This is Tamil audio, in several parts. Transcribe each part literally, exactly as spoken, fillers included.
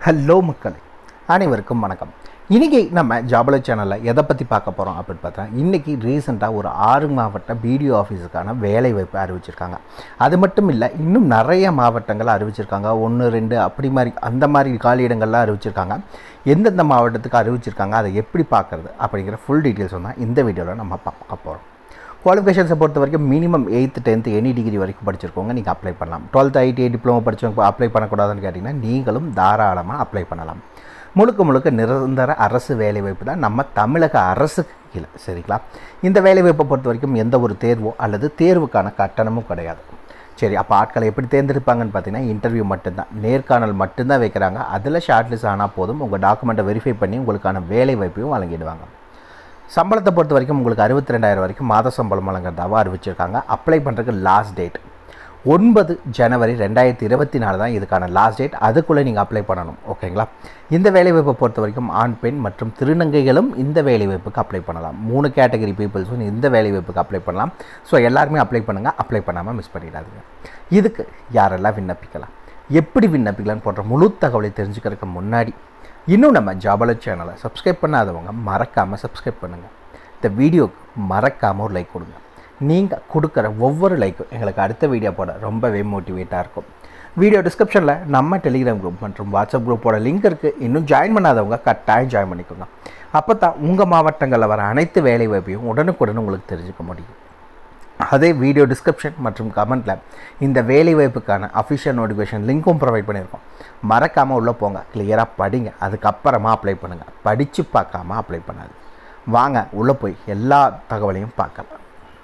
ஹலோ மக்களே, அனைவருக்கும் வணக்கம். இன்றைக்கி நம்ம ஜாபல சேனலில் எதை பற்றி பார்க்க போகிறோம் அப்படின்னு பார்த்தா, இன்றைக்கி ரீசெண்டாக ஒரு ஆறு மாவட்ட பிடிஓ ஆஃபீஸுக்கான வேலை வாய்ப்பு அறிவிச்சிருக்காங்க. அது மட்டும் இல்லை, இன்னும் நிறைய மாவட்டங்கள் அறிவிச்சிருக்காங்க. ஒன்று ரெண்டு அப்படி மாதிரி அந்த மாதிரி காலியிடங்கள்லாம் அறிவிச்சிருக்காங்க. எந்தெந்த மாவட்டத்துக்கு அறிவிச்சிருக்காங்க, அதை எப்படி பார்க்குறது அப்படிங்கிற ஃபுல் டீட்டெயில்ஸ் தான் இந்த வீடியோவில் நம்ம பார்க்க போகிறோம். குவாலிஃபிகேஷன்ஸை பொறுத்த வரைக்கும் minimum eighth tenth any degree வரைக்கும் படிச்சிருக்கோங்க நீங்கள் அப்ளை பண்ணலாம். டுவெல்த் ஐடிஐ டிப்ளமோ படித்தவங்க அப்ளை பண்ணக்கூடாதுன்னு கேட்டிங்கன்னா நீங்களும் தாராளமாக அப்ளை பண்ணலாம். முழுக்க முழுக்க நிரந்தர அரசு வேலைவாய்ப்பு தான் நம்ம தமிழக அரசுக்கு கீழே. சரிங்களா? இந்த வேலைவாய்ப்பை பொறுத்த வரைக்கும் எந்த ஒரு தேர்வோ அல்லது தேர்வுக்கான கட்டணமும் கிடையாது. சரி, அப்போ ஆட்களை எப்படி தேர்ந்தெடுப்பாங்கன்னு பார்த்தீங்கன்னா, இன்டர்வியூ மட்டும்தான், நேர்காணல் மட்டும்தான் வைக்கிறாங்க. அதில் ஷார்ட் லிஸ்ட் ஆனால் போதும், உங்கள் டாக்குமெண்ட்டை வெரிஃபை பண்ணி உங்களுக்கான வேலை வாய்ப்பையும் வழங்கிடுவாங்க. சம்பளத்தை பொறுத்த வரைக்கும் உங்களுக்கு அறுபத்தி ரெண்டாயிரம் வரைக்கும் மாத சம்பளம் வழங்குறதாகவும் அறிவிச்சிருக்காங்க. அப்ளை பண்ணுறதுக்கு லாஸ்ட் டேட் ஒன்பது ஜனவரி ரெண்டாயிரத்தி இருபத்தி நாலு தான் இதுக்கான லாஸ்ட் டேட். அதுக்குள்ளே நீங்கள் அப்ளை பண்ணணும். ஓகேங்களா? இந்த வேலைவாய்ப்பை பொறுத்த வரைக்கும் ஆண் பெண் மற்றும் திருநங்கைகளும் இந்த வேலைவாய்ப்புக்கு அப்ளை பண்ணலாம். மூணு கேட்டகரி பீப்புள்ஸும் இந்த வேலைவாய்ப்புக்கு அப்ளை பண்ணலாம். ஸோ எல்லாருமே அப்ளை பண்ணுங்கள். அப்ளை பண்ணாமல் மிஸ் பண்ணிடாதீங்க. இதுக்கு யாரெல்லாம் விண்ணப்பிக்கலாம், எப்படி விண்ணப்பிக்கலான்னு போன்ற முழு தகவலை தெரிஞ்சுக்கிறதுக்கு முன்னாடி இன்னும் நம்ம ஜாபல சேனலை சப்ஸ்கிரைப் பண்ணாதவங்க மறக்காமல் சப்ஸ்கிரைப் பண்ணுங்கள். இந்த வீடியோக்கு மறக்காமல் ஒரு லைக் கொடுங்க. நீங்கள் கொடுக்குற ஒவ்வொரு லைக்கும் எங்களுக்கு அடுத்த வீடியோ போட ரொம்பவே மோட்டிவேட்டாக இருக்கும். வீடியோ டிஸ்கிரிப்ஷனில் நம்ம டெலிகிராம் குரூப் மற்றும் வாட்ஸ்அப் குரூப்போட லிங்க் இருக்குது. இன்னும் ஜாயின் பண்ணாதவங்க கட்டாயம் ஜாயின் பண்ணிக்கோங்க. அப்போ தான் உங்கள் மாவட்டங்களில் வர அனைத்து வேலை வாய்ப்பையும் உடனுக்குடன் உங்களுக்கு தெரிஞ்சுக்க முடியும். அதே வீடியோ டிஸ்கிரிப்ஷன் மற்றும் கமெண்ட்டில் இந்த வேலைவாய்ப்புக்கான அஃபிஷியல் நோட்டிஃபிகேஷன் லிங்க்கும் ப்ரொவைட் பண்ணியிருக்கோம். மறக்காமல் உள்ளே போங்க, கிளியராக படிங்க, அதுக்கப்புறமா அப்ளை பண்ணுங்கள். படித்து பார்க்காம அப்ளை பண்ணாது. வாங்க உள்ளே போய் எல்லா தகவலையும் பார்க்கலாம்.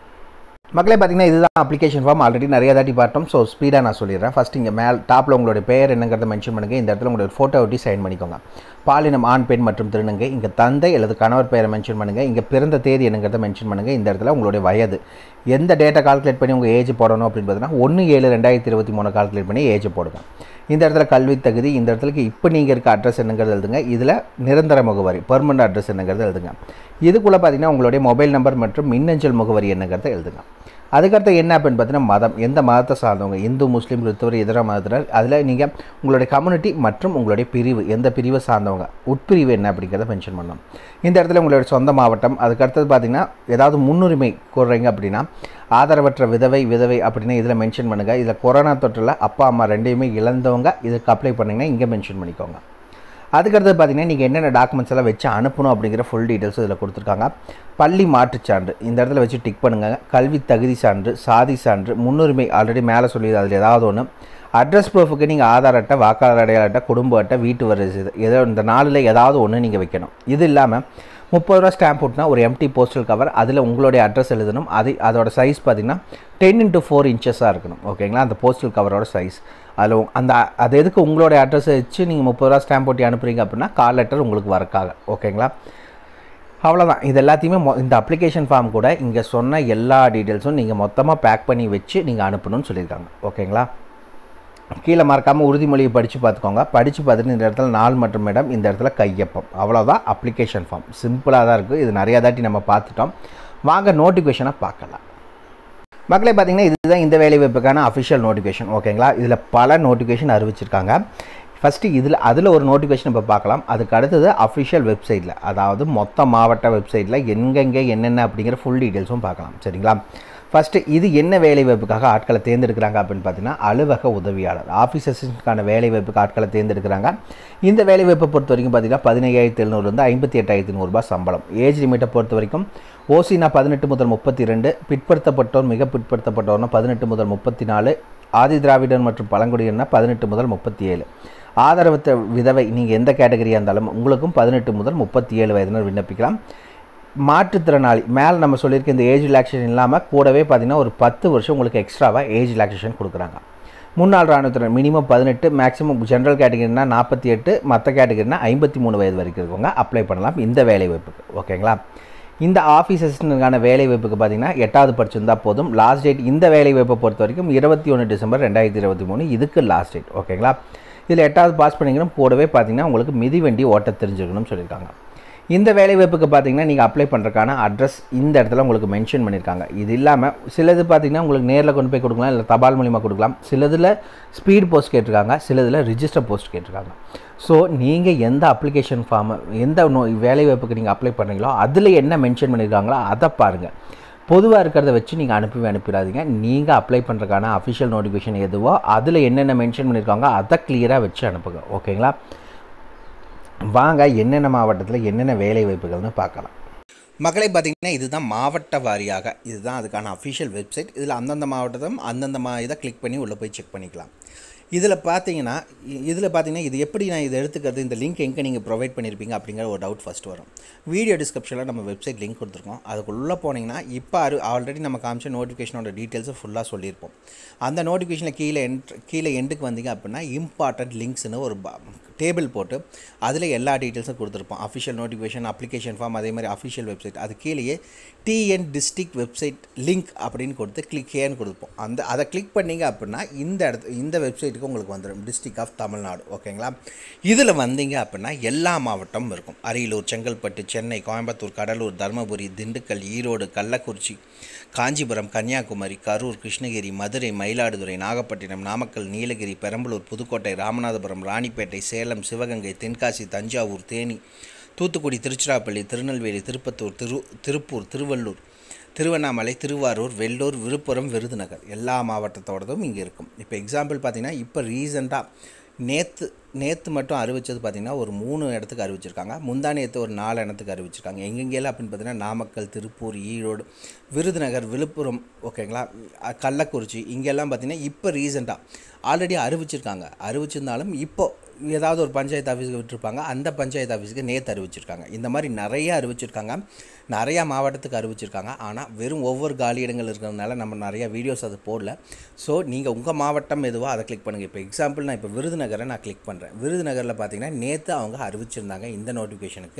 மக்களே, பார்த்திங்கன்னா இதுதான் அப்ளிகேஷன் ஃபார்ம். ஆல்ரெடி நிறைய தாட்டி பார்த்தோம். ஸோ ஸ்பீடாக நான் சொல்லிடுறேன். ஃபஸ்ட் இங்கே மேல் டாப்பில் உங்களுடைய பேர் என்னங்கிறத மென்ஷன் பண்ணுங்கள். இந்த இடத்துல உங்களுடைய ஃபோட்டோ ஒட்டி சைன் பண்ணிக்கோங்க. பாலினம் ஆண் பெண் மற்றும் திருநங்கை. இங்கே தந்தை அல்லது கணவர் பெயரை மென்ஷன் பண்ணுங்கள். இங்கே பிறந்த தேதி என்னங்கிறத மென்ஷன் பண்ணுங்கள். இந்த இடத்துல உங்களுடைய வயது, எந்த டேட்டா கால்குலேட் பண்ணி உங்கள் ஏஜ் போடணும் அப்படின்னு பார்த்தீங்கன்னா ஒன்று ஏழு ரெண்டாயிரத்தி இருபத்தி மூணு கால்குலேட் பண்ணி ஏஜ் போடுங்க. இந்த இடத்துல கல்வி தகுதி, இந்த இடத்துக்கு இப்போ நீங்கள் இருக்க அட்ரஸ் என்னங்கிறது எழுதுங்க. இதில் நிரந்தர முகவரி பெர்மனன்ட் அட்ரஸ் என்னங்கிறது எழுதுங்க. இதுக்குள்ளே பார்த்தீங்கன்னா உங்களுடைய மொபைல் நம்பர் மற்றும் மின்னஞ்சல் முகவரி என்னங்கிறத எழுதுங்க. அதுக்கடுத்து என்ன அப்படின்னு பார்த்தீங்கன்னா மதம், எந்த மதத்தை சார்ந்தவங்க, இந்து முஸ்லீம் கிறிஸ்தவர் இதர மதத்தினர். அதில் நீங்கள் உங்களுடைய கம்யூனிட்டி மற்றும் உங்களுடைய பிரிவு, எந்த பிரிவை சார்ந்தவங்க, உட்பிரிவு என்ன அப்படிங்கிறத மென்ஷன் பண்ணணும். இந்த இடத்துல உங்களுடைய சொந்த மாவட்டம். அதுக்கடுத்தது பார்த்திங்கன்னா ஏதாவது முன்னுரிமை கோர்றீங்க அப்படின்னா ஆதரவற்ற விதவை விதவை அப்படின்னா இதில் மென்ஷன் பண்ணுங்கள். இதில் கொரோனா தொற்றில் அப்பா அம்மா ரெண்டையுமே இழந்தவங்க இதுக்கு அப்ளை பண்ணிங்கன்னா இங்கே மென்ஷன் பண்ணிக்கோங்க. அதுக்கடுத்து பார்த்திங்கன்னா நீங்கள் என்னென்ன டாக்குமெண்ட்ஸ் எல்லாம் வச்சு அனுப்பணும் அப்படிங்கிற ஃபுல் டீட்டெயில்ஸ் இதில் கொடுத்துருக்காங்க. பள்ளி மாற்றுச் சான்று இந்த இடத்துல வச்சு டிக் பண்ணுங்கள். கல்வி தகுதி சான்று, சாதி சான்று, முன்னுரிமை ஆல்ரெடி மேலே சொல்லி அதில் ஏதாவது ஒன்று. அட்ரஸ் ப்ரூஃபுக்கு நீங்கள் ஆதார் அட்டை, வாக்காளர் அடையாள அட்டை, குடும்ப அட்டை, வீட்டு வரி ஏதோ இந்த நாளில் ஏதாவது ஒன்று நீங்கள் வைக்கணும். இது இல்லாமல் முப்பது ரூபா ஸ்டாம்ப் போட்டுனா ஒரு எம்டி போஸ்டல் கவர், அதில் உங்களுடைய அட்ரஸ் எழுதணும். அது அதோட சைஸ் பார்த்திங்கன்னா டென் இன்ட்டு ஃபோர் இன்ச்சஸாக இருக்கணும். ஓகேங்களா? அந்த போஸ்டல் கவரோட சைஸ் அதில் அந்த அது எதுக்கு உங்களுடைய அட்ரஸை வச்சு நீங்கள் முப்பது ரூபா ஸ்டாம்ப் போட்டு அனுப்புகிறீங்க அப்படின்னா கால் லெட்டர் உங்களுக்கு வரக்காக. ஓகேங்களா? அவ்வளோதான். இது எல்லாத்தையுமே மொ இந்த அப்ளிகேஷன் ஃபார்ம் கூட இங்கே சொன்ன எல்லா டீட்டெயில்ஸும் நீங்கள் மொத்தமாக பேக் பண்ணி வச்சு நீங்கள் அனுப்பணும்னு சொல்லியிருக்காங்க. ஓகேங்களா? கீழே மறக்காமல் உறுதிமொழியை படித்து பார்த்துக்கோங்க. படித்து பார்த்துட்டு இந்த இடத்துல நாள் மற்றும் இடம், இந்த இடத்துல கையொப்பம். அவ்வளோதான் அப்ளிகேஷன் ஃபார்ம். சிம்பிளாக தான் இருக்குது. இது நிறையா தாட்டி நம்ம பார்த்துட்டோம். வாங்க நோட்டிஃபிகேஷனை பார்க்கலாம். மக்களே, பார்த்திங்கன்னா இதுதான் இந்த வேலைவாய்ப்புக்கான அஃபிஷியல் நோட்டிஃபிகேஷன். ஓகேங்களா? இதில் பல நோட்டிஃபிகேஷன் அறிவிச்சிருக்காங்க. ஃபஸ்ட்டு இதில் அதில் ஒரு நோட்டிஃபிகேஷன் இப்போ பார்க்கலாம். அதுக்கு அடுத்தது அஃபிஷியல் வெப்சைட்டில், அதாவது மொத்த மாவட்ட வெப்சைட்டில் எங்கெங்கே என்னென்ன அப்படிங்கிற ஃபுல் டீட்டெயில்ஸும் பார்க்கலாம். சரிங்களா? ஃபஸ்ட்டு இது என்ன வேலைவாய்ப்புக்காக ஆட்களை தேர்ந்தெடுக்கிறாங்க அப்படின்னு பார்த்தீங்கன்னா அலுவலக உதவியாளர், ஆஃபீஸ் அசிஸ்டன்ட்கான வேலைவாய்ப்புக்கு ஆட்களை தேர்ந்தெடுக்கிறாங்க. இந்த வேலைவாய்ப்பை பொறுத்த வரைக்கும் பார்த்தீங்கன்னா பதினையாயிரத்தி எழுநூறுலேருந்து ஐம்பத்தி எட்டாயிரத்தி நூறுரூபா சம்பளம். ஏஜ் லிமிட்டை பொறுத்த வரைக்கும் ஓசினா பதினெட்டு முதல் முப்பத்தி ரெண்டு, பிற்படுத்தப்பட்டோர் மிக பிற்படுத்தப்பட்டோர்னா பதினெட்டு முதல் முப்பத்தி நாலு, ஆதி திராவிடர் மற்றும் பழங்குடியினா பதினெட்டு முதல் முப்பத்தி ஏழு. ஆதரவற்ற விதவை நீங்கள் எந்த கேட்டகரியாக இருந்தாலும் உங்களுக்கும் பதினெட்டு முதல் முப்பத்தி ஏழு வயதினர் விண்ணப்பிக்கலாம். மாற்றுத்திறனாளி மேலே நம்ம சொல்லியிருக்க இந்த ஏஜ் ரிலாக்ஸேஷன் இல்லாமல் கூடவே பார்த்திங்கன்னா ஒரு பத்து வருஷம் உங்களுக்கு எக்ஸ்ட்ராவாக ஏஜ் ரிலாக்ஸேஷன் கொடுக்குறாங்க. முன்னாள் இராணுவத்தினர் மினிமம் பதினெட்டு, மேக்ஸிமம் ஜென்ரல் கேட்டகரினா நாற்பத்தி எட்டு, மற்ற கேட்டகரினா ஐம்பத்தி மூணு வயது வரைக்கும் இருக்கவங்க அப்ளை பண்ணலாம் இந்த வேலைவாய்ப்புக்கு. ஓகேங்களா? இந்த ஆஃபீஸ் அசிஸ்டன்ட்கான வேலைவாய்ப்புக்கு பார்த்திங்கன்னா எட்டாவது படிச்சிருந்தால் போதும். லாஸ்ட் டேட் இந்த வேலைவாய்ப்பை பொறுத்த வரைக்கும் இருபத்தி ஒன்று டிசம்பர் ரெண்டாயிரத்தி இருபத்தி மூணு இதுக்கு லாஸ்ட் டேட். ஓகேங்களா? இதில் எட்டாவது பாஸ் பண்ணிக்கணும். கூடவே பார்த்திங்கன்னா உங்களுக்கு மிதிவண்டி ஓட்ட தெரிஞ்சுக்கணும்னு சொல்லியிருக்காங்க. இந்த வேலைவாய்ப்புக்கு பார்த்தீங்கன்னா நீங்கள் அப்ளை பண்ணுறதுக்கான அட்ரஸ் இந்த இடத்துல உங்களுக்கு மென்ஷன் பண்ணியிருக்காங்க. இது இல்லாமல் சிலது பார்த்தீங்கன்னா உங்களுக்கு நேரில் கொண்டு போய் கொடுக்கலாம், இல்லை தபால் மூலிமா கொடுக்கலாம். சிலதில் ஸ்பீட் போஸ்ட் கேட்டிருக்காங்க, சிலதில் ரிஜிஸ்டர் போஸ்ட் கேட்டிருக்காங்க. ஸோ நீங்கள் எந்த அப்ளிகேஷன் ஃபார்மு எந்த நோ வேலைவாய்ப்புக்கு நீங்கள் அப்ளை பண்ணுறீங்களோ அதில் என்ன மென்ஷன் பண்ணியிருக்காங்களோ அதை பாருங்கள். பொதுவாக இருக்கிறத வச்சு நீங்கள் அனுப்பி அனுப்பிடாதீங்க. நீங்கள் அப்ளை பண்ணுறதுக்கான அஃபிஷியல் நோட்டிஃபிகேஷன் எதுவோ அதில் என்னென்ன மென்ஷன் பண்ணியிருக்காங்க அதை கிளியராக வச்சு அனுப்புங்க. ஓகேங்களா? வாங்க என்னென்ன மாவட்டத்தில் என்னென்ன வேலை வாய்ப்புகள்னு பார்க்கலாம். மக்களை பார்த்திங்கன்னா இதுதான் மாவட்ட வாரியாக, இதுதான் அதுக்கான அஃபிஷியல் வெப்சைட். இதில் அந்தந்த மாவட்டத்தும் அந்தந்த மா இதை கிளிக் பண்ணி உள்ளே போய் செக் பண்ணிக்கலாம். இதில் பார்த்தீங்கன்னா இதில் பார்த்தீங்கன்னா இது எப்படி நான் இதை எடுத்துக்கிறது, இந்த லிங்க் எங்கே நீங்கள் ப்ரொவைட் பண்ணியிருப்பீங்க அப்படிங்கிற ஒரு டவுட் ஃபஸ்ட்டு வரும். வீடியோ டிஸ்கிரிப்ஷனில் நம்ம வெப்சைட் லிங்க் கொடுத்துருக்கோம். அதுக்குள்ளே போனீங்கன்னா இப்போ அரு ஆல்ரெடி நம்ம காமிச்ச நோட்டிஃபிகேஷனோட டீட்டெயில்ஸை ஃபுல்லாக சொல்லியிருப்போம். அந்த நோட்டிஃபிகேஷனில் கீழே என்ட் கீழே எண்டுக்கு வந்தீங்க அப்படின்னா இம்பார்ட்டன்ட் லிங்க்ஸ்னு ஒரு டேபிள் போட்டு அதில் எல்லா டீட்டெயில்ஸும் கொடுத்துருப்போம். அஃபிஷியல் நோட்டிஃபிகேஷன், அப்ளிகேஷன் ஃபார்ம், அதே மாதிரி அஃபிஷியல் வெப்சைட். அது கீழேயே டிஎன் டிஸ்ட்ரிக்ட் வெப்சைட் லிங்க் அப்படின்னு கொடுத்து கிளிக் ஏன்னு கொடுப்போம். அந்த அதை கிளிக் பண்ணிங்க அப்படின்னா இந்த இடத்து இந்த வெப்சைட்டுக்கு உங்களுக்கு வந்துடும், டிஸ்ட்ரிக்ட் ஆஃப் தமிழ்நாடு. ஓகேங்களா? இதில் வந்தீங்க அப்படின்னா எல்லா மாவட்டமும் இருக்கும். அரியலூர், செங்கல்பட்டு, சென்னை, கோயம்புத்தூர், கடலூர், தருமபுரி, திண்டுக்கல், ஈரோடு, கள்ளக்குறிச்சி, காஞ்சிபுரம், கன்னியாகுமரி, கரூர், கிருஷ்ணகிரி, மதுரை, மயிலாடுதுறை, நாகப்பட்டினம், நாமக்கல், நீலகிரி, பெரம்பலூர், புதுக்கோட்டை, ராமநாதபுரம், ராணிப்பேட்டை, சேலம், சிவகங்கை, தென்காசி, தஞ்சாவூர், தேனி, தூத்துக்குடி, திருச்சிராப்பள்ளி, திருநெல்வேலி, திருப்பத்தூர், திரு திருப்பூர், திருவள்ளூர், திருவண்ணாமலை, திருவாரூர், வெள்ளூர், விழுப்புரம், விருதுநகர் எல்லா மாவட்டத்தோடதும் இங்கே இருக்கும். இப்போ எக்ஸாம்பிள் பார்த்திங்கன்னா இப்போ ரீசெண்டாக நேற்று நேற்று மட்டும் அறிவித்தது பார்த்திங்கன்னா ஒரு மூணு இடத்துக்கு அறிவிச்சிருக்காங்க. முந்தா நேற்று ஒரு நாலு இடத்துக்கு அறிவிச்சிருக்காங்க. எங்கெங்கெல்லாம் அப்படின்னு பார்த்தீங்கன்னா நாமக்கல், திருப்பூர், ஈரோடு, விருதுநகர், விழுப்புரம், ஓகேங்களா, கள்ளக்குறிச்சி, இங்கெல்லாம் பார்த்திங்கன்னா இப்போ ரீசெண்டாக ஆல்ரெடி அறிவிச்சிருக்காங்க. அறிவிச்சிருந்தாலும் இப்போது ஏதாவது ஒரு பஞ்சாயத்து ஆஃபீஸுக்கு விட்டுருப்பாங்க, அந்த பஞ்சாயத்து ஆஃபீஸுக்கு நேற்று அறிவிச்சிருக்காங்க. இந்த மாதிரி நிறைய அறிவிச்சிருக்காங்க, நிறையா மாவட்டத்துக்கு அறிவிச்சிருக்காங்க. ஆனால் வெறும் ஒவ்வொரு காலி இடங்கள் இருக்கிறதுனால நம்ம நிறையா வீடியோஸ் அது போடல. ஸோ நீங்கள் உங்கள் மாவட்டம் எதுவோ அதை கிளிக் பண்ணுங்கள். இப்போ எக்ஸாம்பிள் நான் இப்போ விருதுநகரை நான் கிளிக் பண்ணுறேன். விருதுநகரில் பார்த்தீங்கன்னா நேற்று அவங்க அறிவிச்சிருந்தாங்க இந்த நோட்டிஃபிகேஷனுக்கு.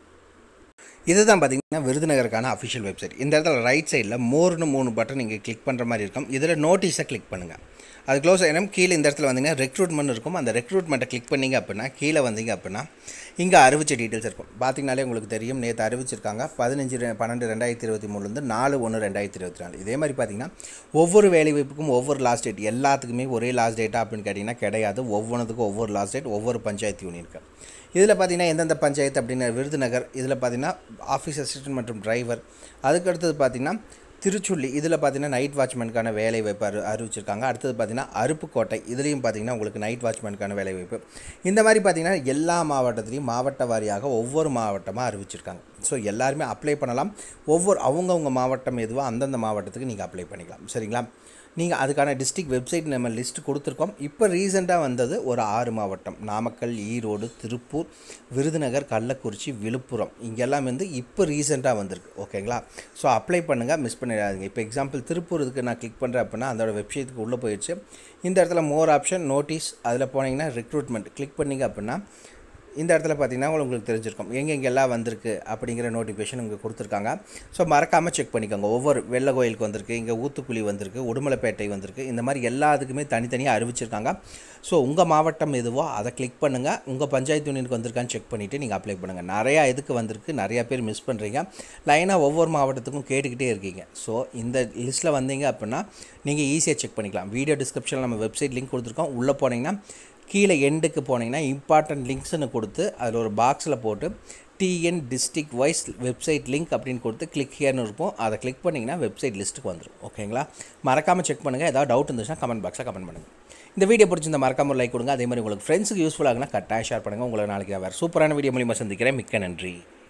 இதுதான் பார்த்தீங்கன்னா விருதுநகருக்கான அஃபிஷியல் வெப்சைட். இந்த இடத்துல ரைட் சைடில் மோர்னு மூணு பட்டன் நீங்கள் கிளிக் பண்ணுற மாதிரி இருக்கும். இதில் நோட்டீஸை கிளிக் பண்ணுங்கள். அது க்ளோஸ் ஆகிடும். கீழே இந்த இடத்துல வந்தீங்கன்னா ரெக்ரூட்மெண்ட் இருக்கும். அந்த ரெக்ரூட்மெண்ட்டை கிளிக் பண்ணிங்க அப்படின்னா கீழே வந்தீங்க அப்படின்னா இங்கே அறிவிச்ச டீட்டெயில்ஸ் இருக்கும். பார்த்திங்கனாலே உங்களுக்கு தெரியும், நேற்று அறிவிச்சிருக்காங்க பதினஞ்சு பன்னெண்டு ரெண்டாயிரத்தி இருபத்தி மூணுலேருந்து நாலு ஒன்று ரெண்டாயிரத்தி இருபத்தி நாலு. இதே மாதிரி பார்த்திங்கன்னா ஒவ்வொரு வேலைவாய்ப்புக்கும் ஒவ்வொரு லாஸ்ட் டேட், எல்லாத்துக்குமே ஒரே லாஸ்ட் டேட்டா அப்படின்னு கேட்டிங்கன்னா கிடையாது. ஒவ்வொன்றுத்துக்கும் ஒவ்வொரு லாஸ்ட் டேட், ஒவ்வொரு பஞ்சாயத்து யூனியனுக்கு. இதில் பார்த்திங்கன்னா எந்தெந்த பஞ்சாயத்து அப்படின்னு விருதுநகர், இதில் பார்த்திங்கன்னா ஆஃபீஸ் அசிஸ்டன்ட் மற்றும் டிரைவர். அதுக்கு அடுத்தது பார்த்திங்கன்னா திருச்சுள்ளி, இதில் பார்த்திங்கன்னா நைட் வாட்ச்மேனுக்கான வேலை வாய்ப்பு அறி அறிவிச்சிருக்காங்க. அடுத்தது பார்த்திங்கன்னா அருப்புக்கோட்டை, இதுலேயும் பார்த்திங்கன்னா உங்களுக்கு நைட் வாட்ச்மேனுக்கான வேலை வாய்ப்பு. இந்த மாதிரி பார்த்திங்கன்னா எல்லா மாவட்டத்துலேயும் மாவட்ட வாரியாக ஒவ்வொரு மாவட்டமாக அறிவிச்சிருக்காங்க. ஸோ எல்லாருமே அப்ளை பண்ணலாம். ஒவ்வொரு அவங்கவுங்க மாவட்டம் எதுவோ அந்தந்த மாவட்டத்துக்கு நீங்கள் அப்ளை பண்ணிக்கலாம். சரிங்களா? நீங்கள் அதுக்கான டிஸ்ட்ரிக்ட் வெப்சைட் நம்ம லிஸ்ட் கொடுத்துருக்கோம். இப்போ ரீசெண்டாக வந்தது ஒரு ஆறு மாவட்டம், நாமக்கல், ஈரோடு, திருப்பூர், விருதுநகர், கள்ளக்குறிச்சி, விழுப்புரம், இங்கெல்லாம் வந்து இப்போ ரீசெண்டாக வந்திருக்கு. ஓகேங்களா? ஸோ அப்ளை பண்ணுங்கள், மிஸ் பண்ணிடாதீங்க. இப்போ எக்ஸாம்பிள் திருப்பூர் இதுக்கு நான் கிளிக் பண்ணுறேன் அப்படின்னா அதோட வெப்சைட்டுக்கு உள்ளே போயிடுச்சு. இந்த இடத்துல மோர் ஆப்ஷன், நோட்டீஸ், அதில் போனீங்கன்னா ரெக்ரூட்மெண்ட் கிளிக் பண்ணிங்க அப்படின்னா இந்த இடத்துல பார்த்திங்கன்னா உங்களுக்கு தெரிஞ்சிருக்கும் எங்கெங்கெல்லாம் வந்திருக்கு அப்படிங்கிற நோட்டிஃபிகேஷன் இங்கே கொடுத்துருக்காங்க. ஸோ மறக்காமல் செக் பண்ணிக்கோங்க. ஒவ்வொரு வெள்ள கோயிலுக்கு வந்திருக்கு, இங்கே ஊத்துக்குழி வந்திருக்கு, உடுமலைப்பேட்டை வந்திருக்கு, இந்த மாதிரி எல்லாத்துக்குமே தனித்தனியாக அறிவிச்சிருக்காங்க. ஸோ உங்கள் மாவட்டம் எதுவோ அதை கிளிக் பண்ணுங்கள். உங்கள் பஞ்சாயத்து யூனியனுக்கு வந்திருக்கான்னு செக் பண்ணிவிட்டு நீங்கள் அப்ளை பண்ணுங்கள். நிறையா இதுக்கு வந்திருக்கு, நிறையா பேர் மிஸ் பண்ணுறீங்க. லைனாக ஒவ்வொரு மாவட்டத்துக்கும் கேட்டுக்கிட்டே இருக்கீங்க. ஸோ இந்த லிஸ்ட்டில் வந்தீங்க அப்படின்னா நீங்கள் ஈஸியாக செக் பண்ணிக்கலாம். வீடியோ டிஸ்கிரிப்ஷனில் நம்ம வெப்சைட் லிங்க் கொடுத்துருக்கோம். உள்ளே போனீங்கன்னா கீழே எண்டுக்கு போனீங்கன்னா இம்பார்ட்டன்ட் லிங்க்ஸ்னு கொடுத்து அதில் ஒரு பாக்ஸில் போட்டு TN district wise website link அப்படின்னு கொடுத்து கிளிக் ஹியர்னு இருக்கும். அதை கிளிக் பண்ணிங்கன்னா வெப்சைட் லிஸ்ட்டுக்கு வந்துடும். ஓகேங்களா? மறக்காமல் செக் பண்ணுங்கள். ஏதாவது டவுட் இருந்துச்சுன்னா கமெண்ட் பாக்ஸில் கமெண்ட் பண்ணுங்கள். இந்த வீடியோ பிடிச்சிருந்த மறக்காமல் லைக் கொடுங்க. அதே மாதிரி உங்களுக்கு ஃப்ரெண்ட்ஸுக்கு யூஸ்ஃபுல்லாகுனா கட்டாயம் ஷேர் பண்ணுங்கள். உங்களை நாளைக்கு வேறு சூப்பரான வீடியோ மூலியமாக சந்திக்கிறேன். மிக்க நன்றி.